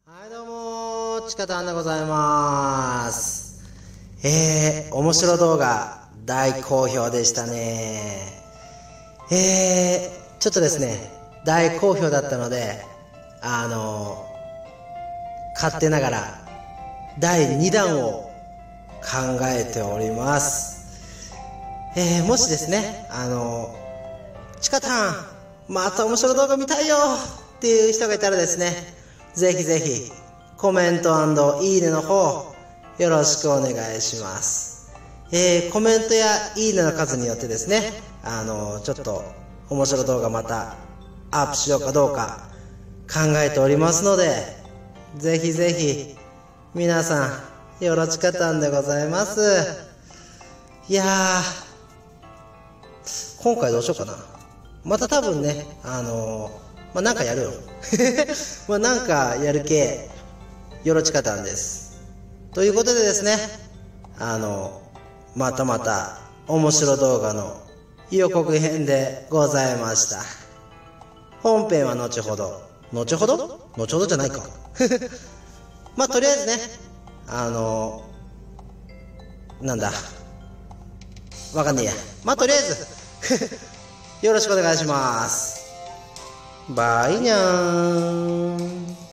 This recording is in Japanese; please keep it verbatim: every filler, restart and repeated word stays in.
はいどうもー、ちかたんでございます。えー、面白動画大好評でしたね。えー、ちょっとですね、大好評だったので、あのー、勝手ながらだいにだんを考えております。えー、もしですね、あのー、ちかたん、また面白動画見たいよっていう人がいたらですね、ぜひぜひコメント&いいねの方よろしくお願いします。えー、コメントやいいねの数によってですね、あのちょっと面白動画またアップしようかどうか考えておりますので、ぜひぜひ皆さんよろしかったんでございます。いやー、今回どうしようかな。また多分ね、あのーまあ、なんかやるよまあなんかやる系よろちかたんです。ということでですね、あのまたまた面白動画の予告編でございました。本編は後ほど後ほど後ほどじゃないかまあとりあえずね、あのなんだわかんねえや、まあとりあえずよろしくお願いします。バイニャーン。